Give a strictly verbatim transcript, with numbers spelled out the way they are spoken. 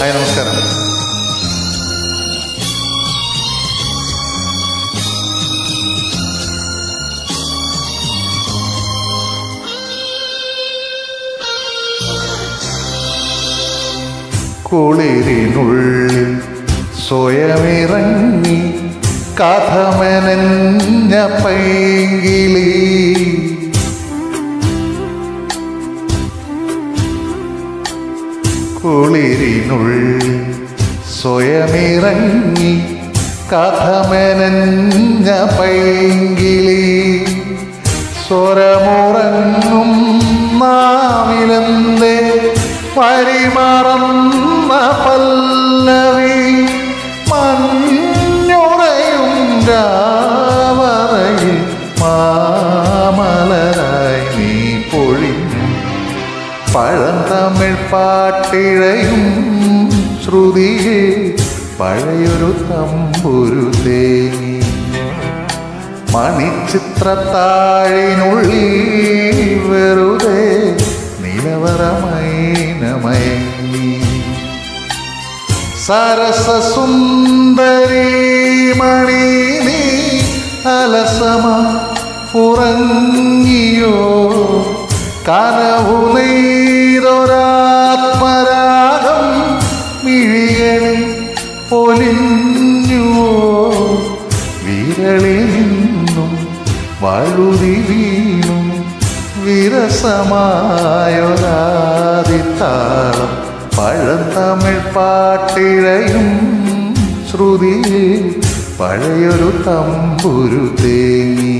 Hi, നമസ്കാരം. കുളിരിനുള്ളിൽ സ്വയമിറങ്ങി കഥമെനഞ്ഞ പൈങ്കിളി, കുളിരിനുള്ളിൽ സ്വയമിറങ്ങി കഥമെനഞ്ഞ പൈങ്കിളി, സ്വരമുറങ്ങും നാവിലെന്തേ പരിമറന്ന പല്ലവി, മഞ്ഞുറയും രാവറയിൽ മാമലരായി നീ പൊഴിഞ്ഞു, പഴന്തമിഴ് പാട്ടിഴയും ശ്രുതിയെ പഴയൊരു തമ്പുരു തേങ്ങി, മണിച്ചിത്രത്താഴിനുള്ളിൽ വെറുതെ നിലവറമൈനമയങ്ങി, സരസസുന്ദരീ മണി നീ അലസമ ഉറങ്ങിയോ, കനവു നെയ്തൊരാത്മരാഗം മിഴികളിൽ പൊലിഞ്ഞുവോ, വിരളിൽ നിന്നും വഴുതി വീണു വിരസമായൊരാദിത്താളം, പഴന്തമിഴ് പാട്ടിഴയും ശ്രുതി പഴയൊരു തമ്പുരു തേങ്ങി.